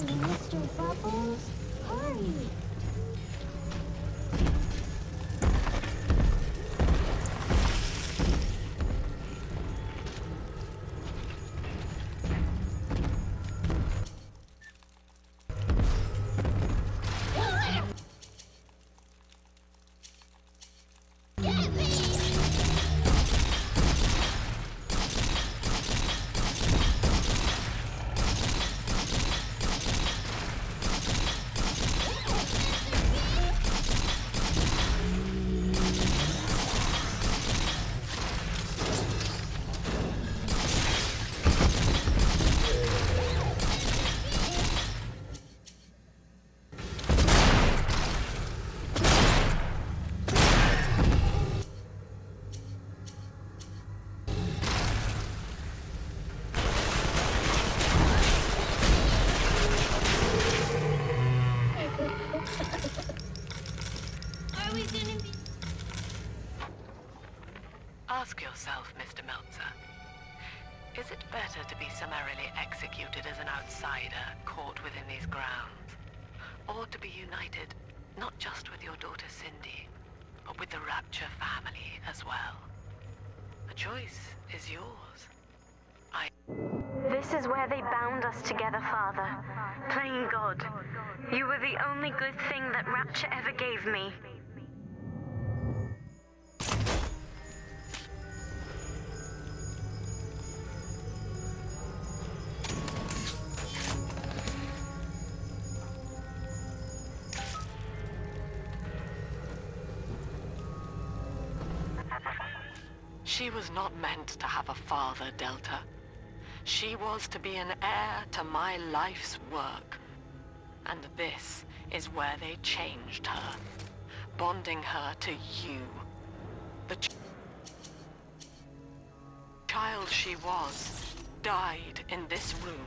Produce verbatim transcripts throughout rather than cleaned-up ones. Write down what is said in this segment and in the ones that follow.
Mister Bubbles, hurry! Ask yourself, Mister Meltzer, is it better to be summarily executed as an outsider caught within these grounds, or to be united not just with your daughter Cindy, but with the Rapture family as well? The choice is yours. I... This is where they bound us together, Father. Playing God. You were the only good thing that Rapture ever gave me. She was not meant to have a father, Delta. She was to be an heir to my life's work. And this is where they changed her, bonding her to you. The ch child she was died in this room.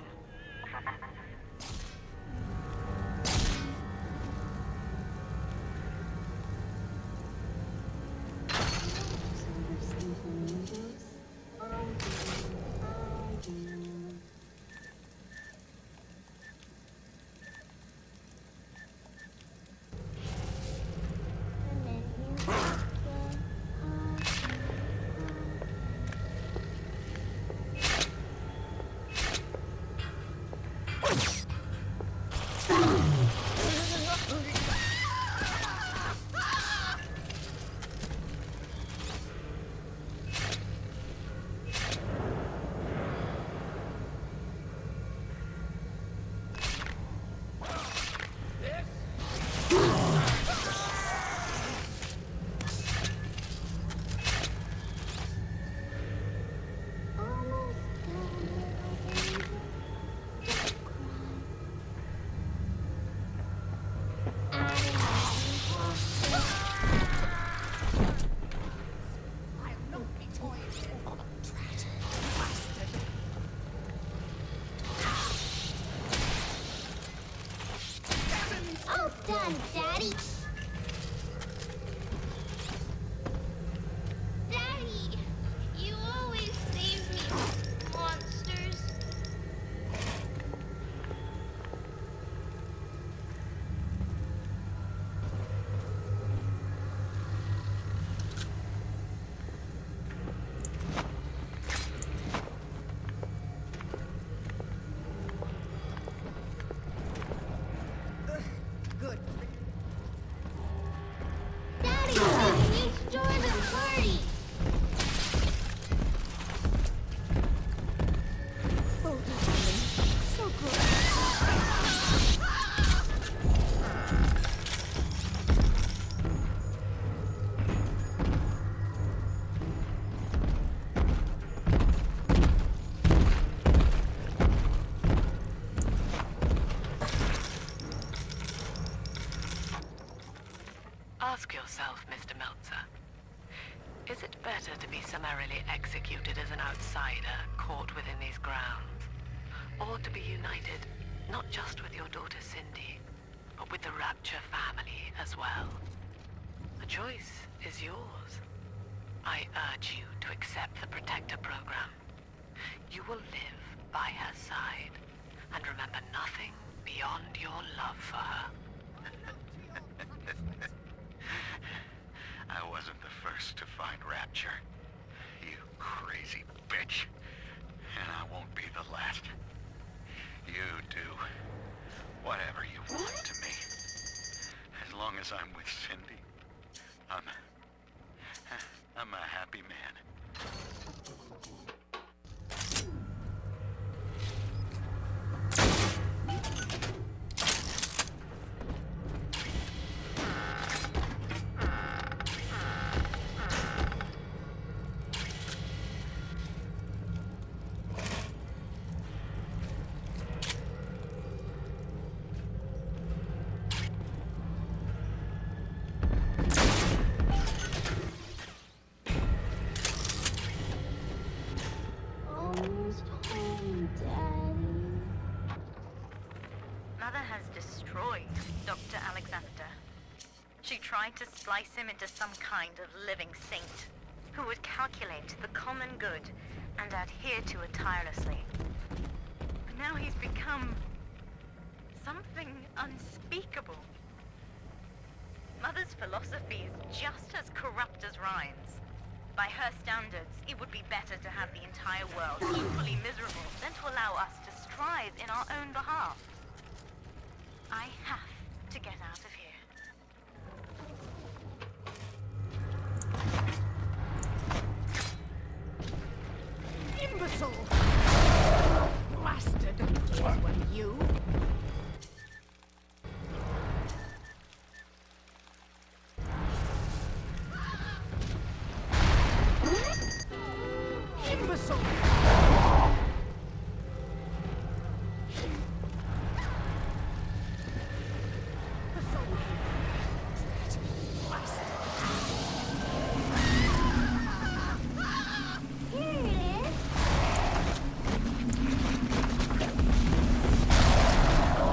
Done, Daddy! Daddy! You always save me, monsters! Good. Daddy! You joined the party! Oh, so good. Ask yourself, Mister Meltzer, is it better to be summarily executed as an outsider caught within these grounds, or to be united not just with your daughter Cindy, but with the Rapture family as well? The choice is yours. I urge you to accept the Protector program. You will live by her side, and remember nothing beyond beyond your love for her. I wasn't the first to find Rapture. You crazy bitch. And I won't be the last. You do whatever you want to me. As long as I'm with Cindy, I'm... I'm a happy man. Almost home, Daddy. Mother has destroyed Doctor Alexander. She tried to splice him into some kind of living saint who would calculate the common good and adhere to it tirelessly. But now he's become something unspeakable. Mother's philosophy is just as corrupt as Ryan's. By her standards, it would be better to have the entire world equally miserable than to allow us to strive in our own behalf. I have to get out of here. Imbecile! Blasted! It was you. Imbecile! Here it is.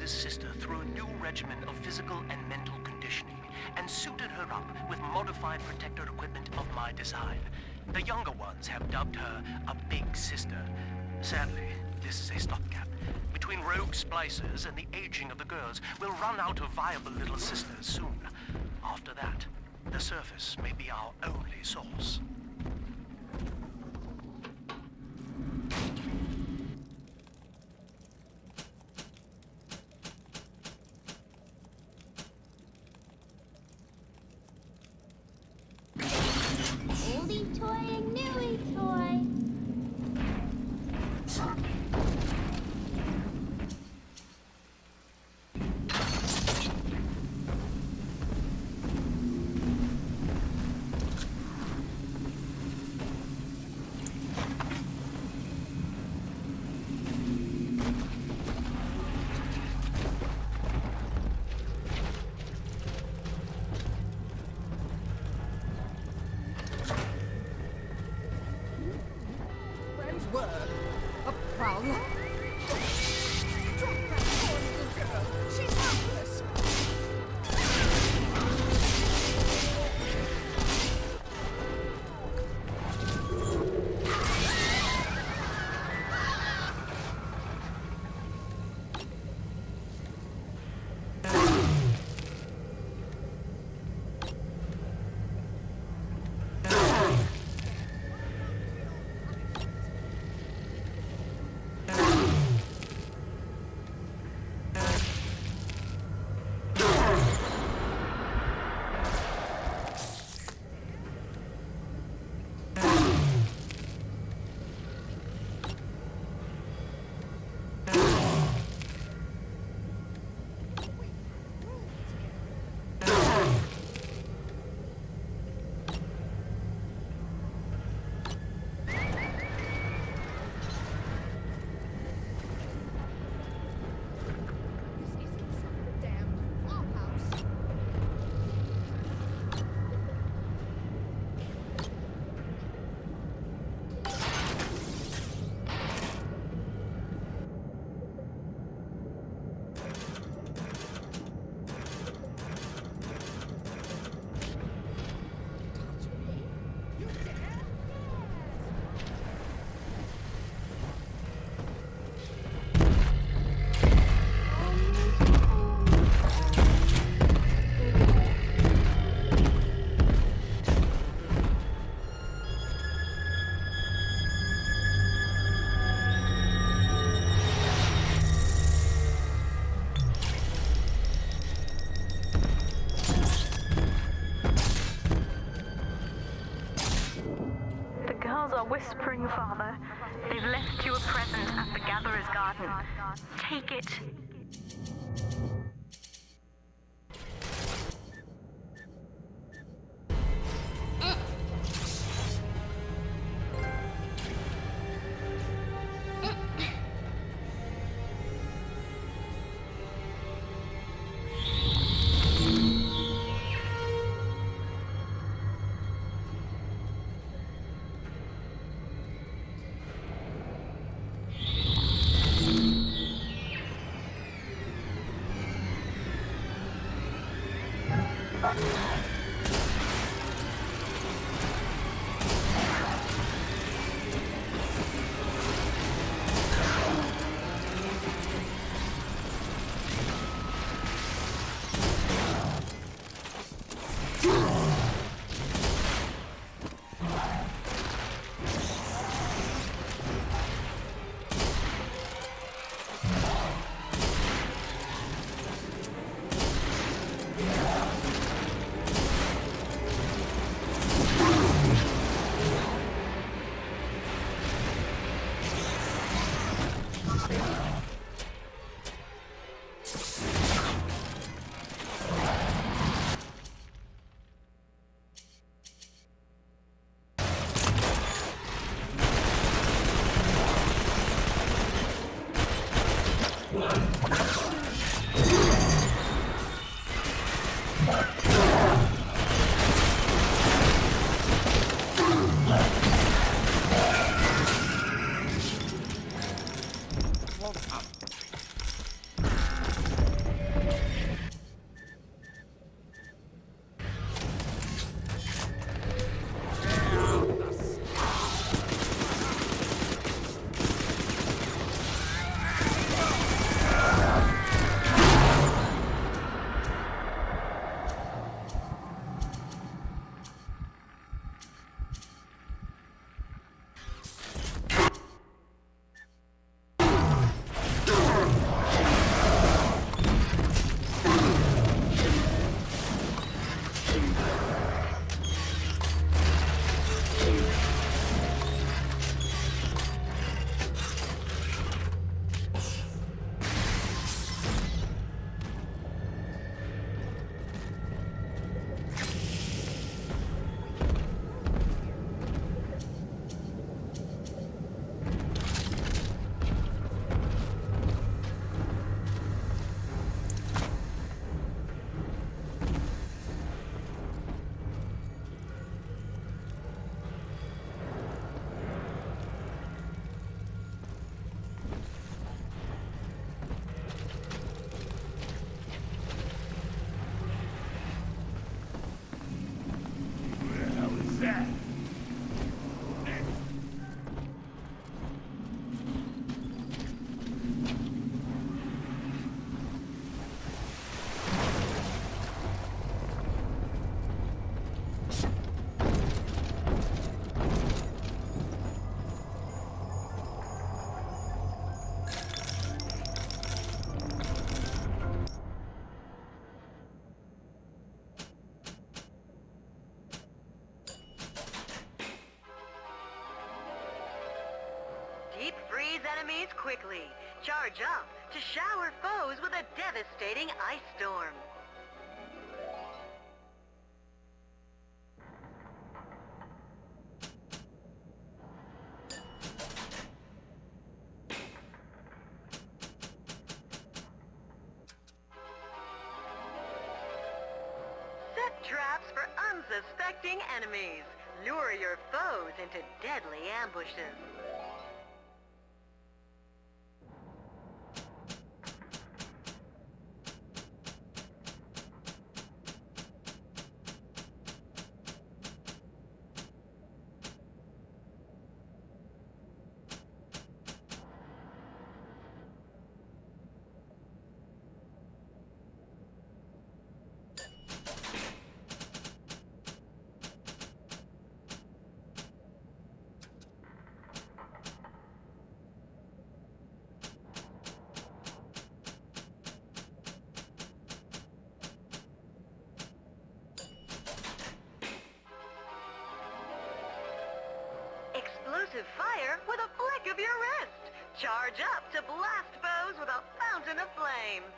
eldest sister through a new regimen of physical and mental conditioning and suited her up with modified protector equipment of my design. The younger ones have dubbed her a big sister. Sadly, this is a stopgap. Between rogue splicers and the aging of the girls, we'll run out of viable little sisters soon. After that, the surface may be our only source. Oldie toy and newie toy. Word. A prowler. Drop that poor little girl. She's helpless. Whispering, Father. They've left you a present at the Gatherer's Garden. Take it. enemies quickly. Charge up to shower foes with a devastating ice storm. Set traps for unsuspecting enemies. Lure your foes into deadly ambushes. Explosive fire with a flick of your wrist. Charge up to blast foes with a fountain of flame.